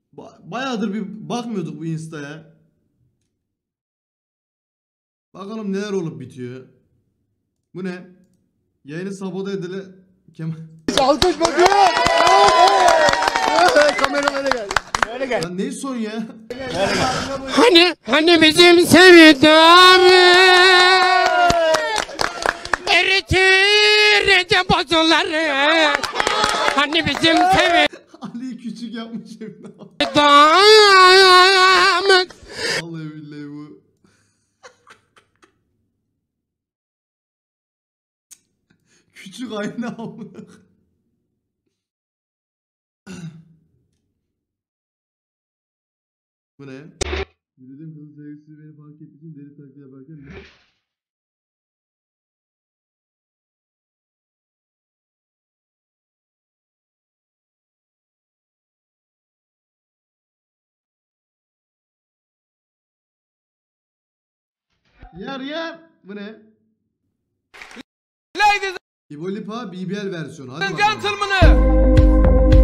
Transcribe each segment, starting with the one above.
Bayağıdır bir bakmıyorduk bu Insta'ya. Bakalım neler olup bitiyor. Bu ne? Yayını sabote edile Kemal. Alkış bakıyor. Kameramana gel. Böyle gel. Lan ne son ya? Hani bizim sevdamız eritir bozulları. Hani bizim Ali küçük yapmış evde. sevdamız. Vallahi billahi bu. Küçük ayna amına. Bu ne? Yürüdüğüm kızın sevgilisi beni fark ettiği için deli taklidi yaparken ne? Yer. Bu ne? Ladies İbo Lipa BBL versiyonu. Hadi and bakalım. gentlemen.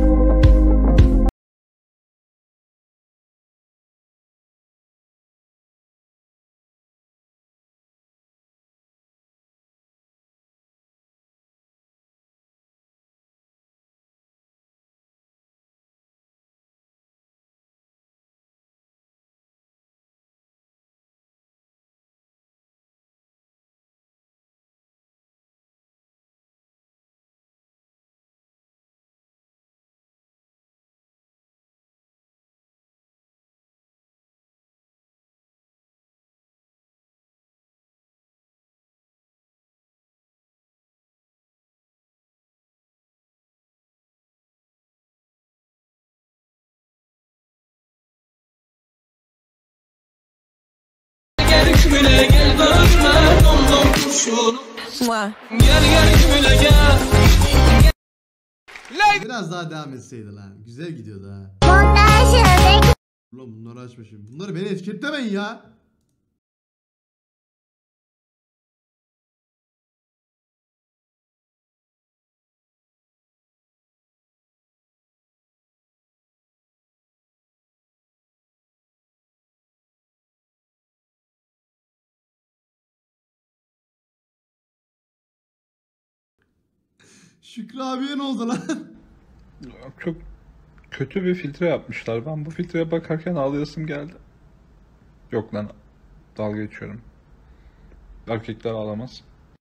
Biraz daha devam etseydi lan. Güzel gidiyordu ha. Ulan bunları açmışım. Bunları beni etiketlemeyin ya. Şükrü abiye ne oldu lan? Çok kötü bir filtre yapmışlar. Ben bu filtreye bakarken ağlayasım geldi. Yok lan, dalga geçiyorum. Erkekler ağlamaz.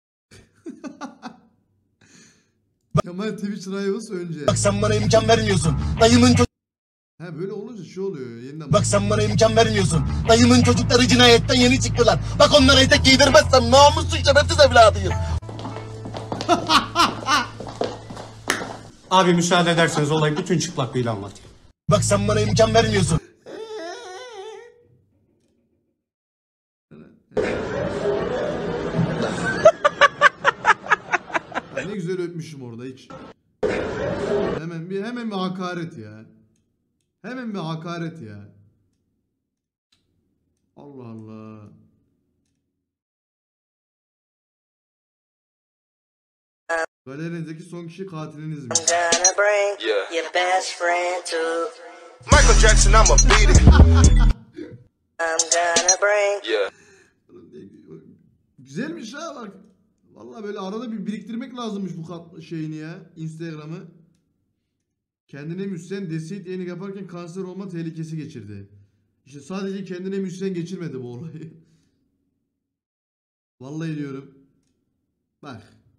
Kemal Twitch Rivals önce. Bak sen bana imkan vermiyorsun. Dayımın He böyle olunca şey oluyor yeniden. Bak sen bana imkan vermiyorsun. Dayımın çocukları cinayetten yeni çıktılar. Bak onlara etek giydirmezsem namussuz şerefsiz evladıyım. Abi müsaade ederseniz olayı bütün çıplaklığıyla anlatayım. Bak sen bana imkan vermiyorsun. Ne güzel öpmüşüm orada hiç. Hemen bir hakaret ya. Hemen bir hakaret ya. Allah Allah. Galerinizdeki son kişi katiliniz mi? Michael Jackson, I'm a beat it. Güzelmiş ha bak. Vallahi böyle arada bir biriktirmek lazımmış bu şeyini ya. Instagram'ı. Kendine müzisyen Desit yayını yaparken kanser olma tehlikesi geçirdi. İşte sadece kendine müzisyen geçirmedi bu olayı. Vallahi diyorum. Bak.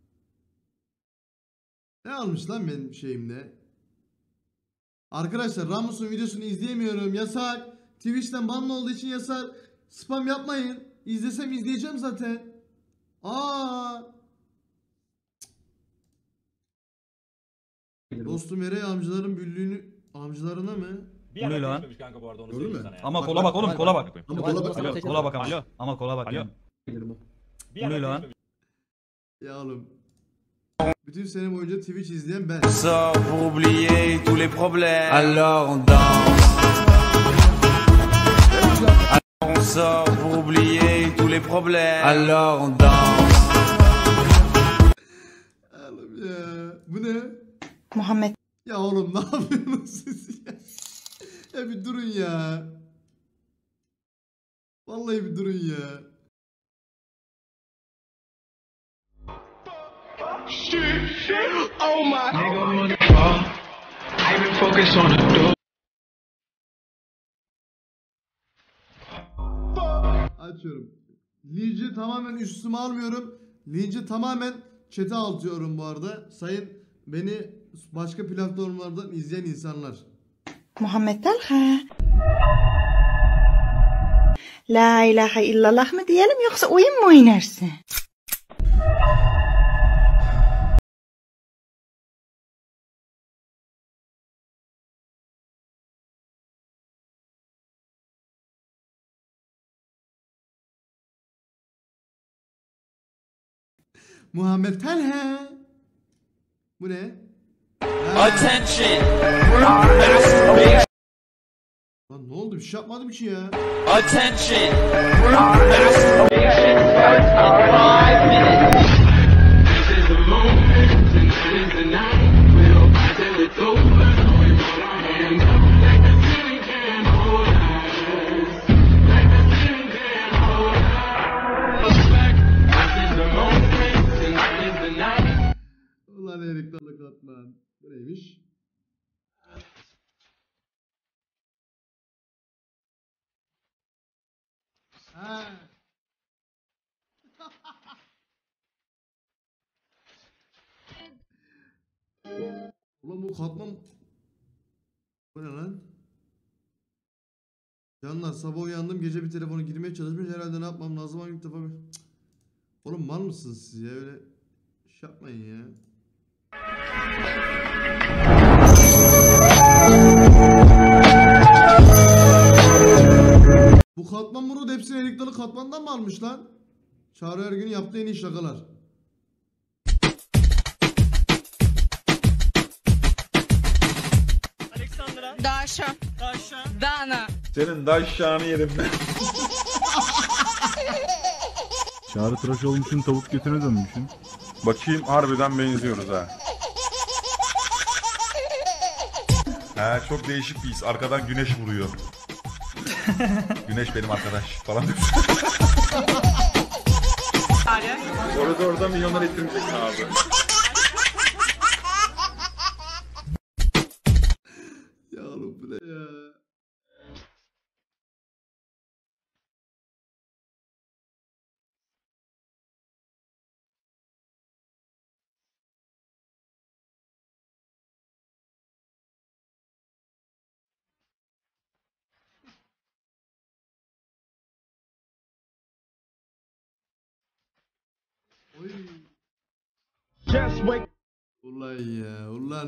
Ne almış lan benim şeyimde? Arkadaşlar Ramus'un videosunu izleyemiyorum. Yasak. Twitch'ten banlı olduğu için yasak. Spam yapmayın. İzlesem izleyeceğim zaten. Dostum Eray amcaların amcalarına mı? Bu ne lan? Gördün mü? Ama kola bak oğlum, kola bak. Ama kola bak. Alo, kola bak ama. Ama kola bak. Bu ne lan? Ya oğlum. Bütün sene boyunca Twitch izleyen ben. Sors pour oublier tous les problèmes. Alors on danse. On sort pour oublier tous les problèmes. Alors on danse. Oğlum ya. Bu ne? Muhammed. Ya oğlum ne yapıyorsunuz siz ya? Ya bir durun ya. Vallahi bir durun ya. Açıyorum. Linci tamamen üstüme almıyorum. Linci tamamen chat'e atıyorum bu arada. Sayın beni başka platformlardan izleyen insanlar. Muhammed Talha. La ilahe illallah mı diyelim yoksa oyun mu oynarsın? Muhammed Talha. Bu ne? Attention. Lan ne oldu? Bir şey yapmadım ki ya. Attention. Masturbation starts in 5 minutes. This is the moment, and this is the night. We'll fight till it's over. We put our hands up like the ceiling can't hold us. Like the ceiling can't hold us. This is the moment, and this is the night. Ulan Erik Dalı Katman. Bu neymiş? Ha. Ulan bu katman... Bu ne lan? Canlar sabah uyandım gece bir telefona girmeye çalışmış herhalde ne yapmam lazım hangi defa bir... Cık. Oğlum mal mısınız siz ya öyle şey yapmayın ya. Bu katman Murat hepsini Erik Dalı katmandan mı almış lan? Çağrı Ergün'ün yaptığı en iyi şakalar. Daşa. Dana. Senin de aşağını yerim ben. Çağrı tıraş olmuşsun, tavuk götüne dönmüşsün. Bakayım harbiden benziyoruz ha. He, çok değişik bir his. Arkadan güneş vuruyor. Güneş benim arkadaş falan. Orada milyonlar ettirecek abi. Ya oğlum bu ne ya? Oy. Ulan ya ulan.